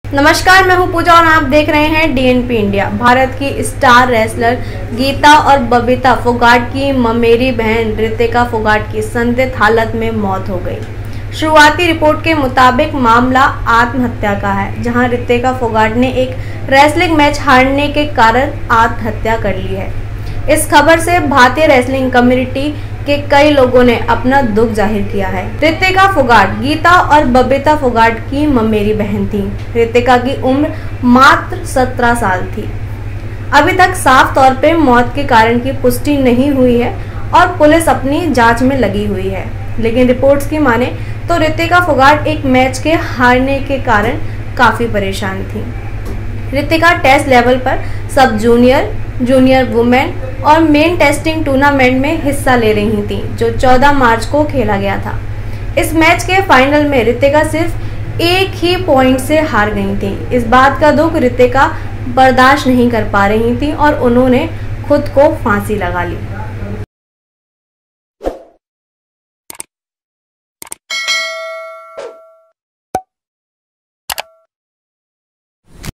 नमस्कार, मैं हूं पूजा और आप देख रहे हैं डीएनपी इंडिया। भारत की स्टार रेसलर गीता और बबीता फोगाट की ममेरी बहन रितिका फोगाट की संदिग्ध हालत में मौत हो गई। शुरुआती रिपोर्ट के मुताबिक मामला आत्महत्या का है, जहां रितिका फोगाट ने एक रेसलिंग मैच हारने के कारण आत्महत्या कर ली है। इस खबर से भारतीय रेसलिंग कम्युनिटी के कई लोगों ने अपना दुख जाहिर किया है। रितिका फोगाट गीता और बबीता फोगाट की ममेरी बहन थी। रितिका की उम्र मात्र 17 साल थी। अभी तक साफ तौर पे मौत के कारण की पुष्टि नहीं हुई है और पुलिस अपनी जांच में लगी हुई है, लेकिन रिपोर्ट्स की माने तो रितिका फोगाट एक मैच के हारने के कारण काफी परेशान थी। रितिका टेस्ट लेवल पर सब जूनियर, जूनियर वुमेन और मेन टेस्टिंग टूर्नामेंट में हिस्सा ले रही थी, जो 14 मार्च को खेला गया था। इस मैच के फाइनल में रितिका सिर्फ एक ही पॉइंट से हार गई थी। इस बात का दुख रितिका बर्दाश्त नहीं कर पा रही थी और उन्होंने खुद को फांसी लगा ली।